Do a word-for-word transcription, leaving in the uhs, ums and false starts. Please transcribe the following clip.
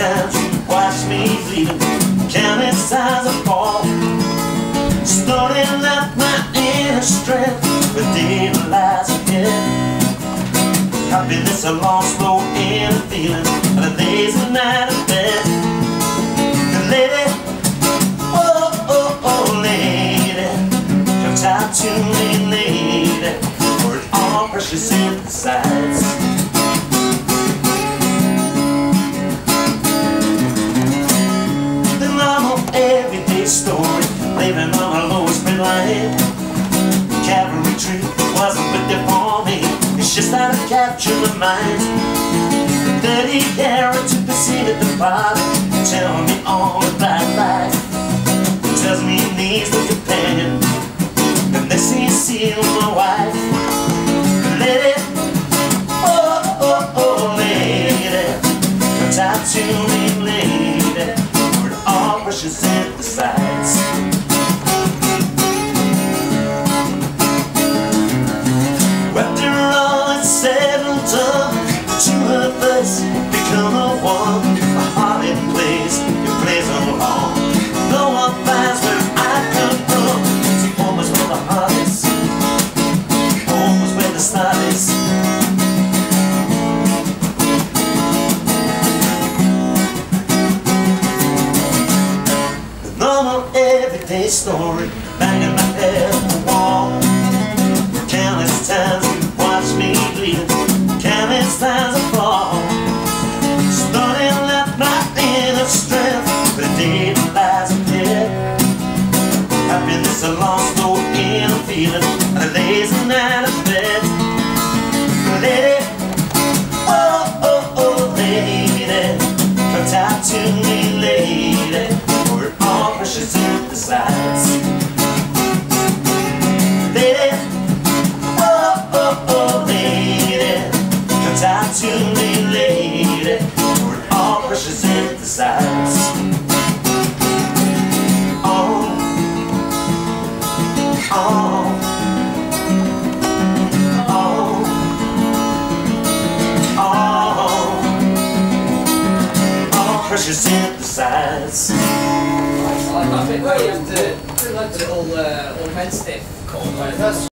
times you watch me bleeding, countless times I fall, snorting out my inner strength, but day lies ahead. Happiness a long, slow inner feeling, and the days and night of bed. And lady, oh, oh, oh, lady, come talk to me, lady, for it all precious synthesized. The normal everyday story, living on a lowest midline. Cavalry tree wasn't with there for me, it's just how to capture my mind. Thirty carats to perceive at the bottom, tell me all about life. Tells me he needs a companion, and this he's seeing my wife. Lady, oh, oh, oh, lady, come talk to me, lady, for it all precious synthesized. Become a one, a heart in place, your place alone. No one finds where I come from. See, home is where the heart is, home is where the start is. The normal everyday story, banging my head on the wall. Countless times you watch me bleed, countless times I fall, starting at my inner strength, but the day that lies ahead. Happiness a lost, no inner feeling, and a lazy night of bed. Lady, oh, oh, oh, lady, come talk to me, lady, for it all precious synthesized. Lady, oh, oh, oh, lady, come talk to me, lady, for it all precious synthesized. Oh, oh, oh, oh, all precious synthesized. I like that bit where you have to do like a little uh, ornamental chord.